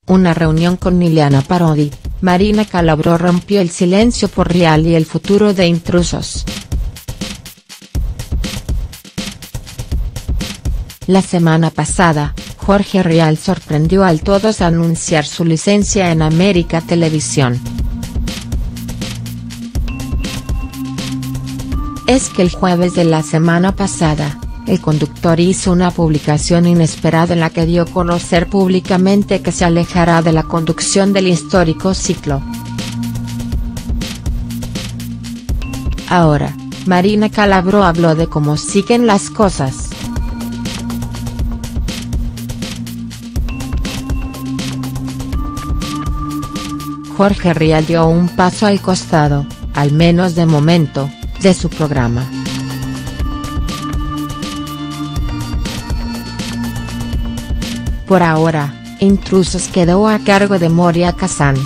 una reunión con Liliana Parodi, Marina Calabró rompió el silencio por Rial y el futuro de Intrusos. La semana pasada, Jorge Rial sorprendió a todos al anunciar su licencia en América Televisión. Es que el jueves de la semana pasada, el conductor hizo una publicación inesperada en la que dio a conocer públicamente que se alejará de la conducción del histórico ciclo. Ahora, Marina Calabró habló de cómo siguen las cosas. Jorge Rial dio un paso al costado, al menos de momento, de su programa. Por ahora, Intrusos quedó a cargo de Moria Kazan.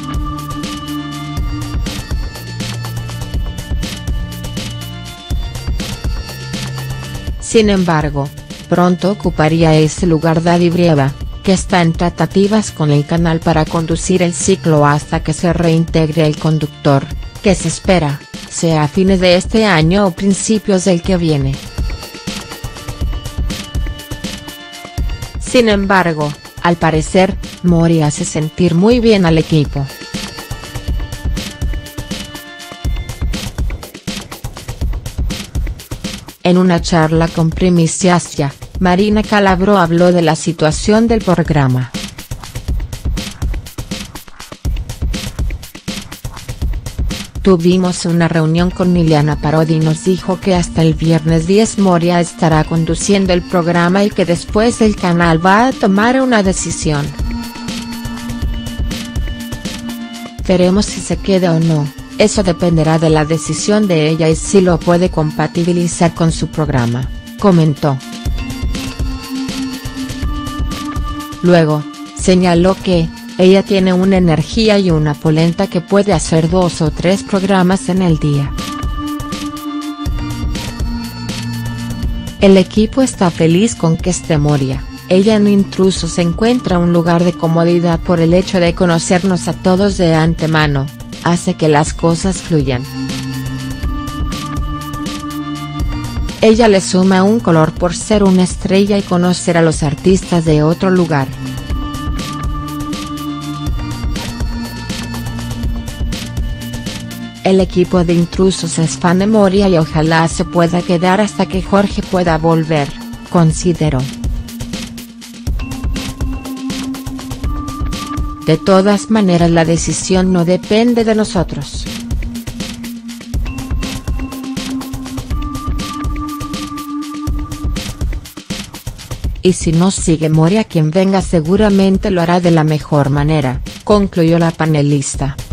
Sin embargo, pronto ocuparía ese lugar Dadi Brieva, que está en tratativas con el canal para conducir el ciclo hasta que se reintegre el conductor, que se espera, sea a fines de este año o principios del que viene. Sin embargo, al parecer, Moria hace sentir muy bien al equipo. En una charla con Primicias Ya, Marina Calabró habló de la situación del programa. Tuvimos una reunión con Liliana Parodi y nos dijo que hasta el viernes 10 Moria estará conduciendo el programa y que después el canal va a tomar una decisión. Veremos si se queda o no, eso dependerá de la decisión de ella y si lo puede compatibilizar con su programa, comentó. Luego, señaló que ella tiene una energía y una polenta que puede hacer 2 o 3 programas en el día. El equipo está feliz con que esté Moria, ella en Intrusos encuentra un lugar de comodidad por el hecho de conocernos a todos de antemano, hace que las cosas fluyan. Ella le suma un color por ser una estrella y conocer a los artistas de otro lugar. El equipo de Intrusos es fan de Moria y ojalá se pueda quedar hasta que Jorge pueda volver, consideró. De todas maneras la decisión no depende de nosotros. Y si no sigue Moria quien venga seguramente lo hará de la mejor manera, concluyó la panelista.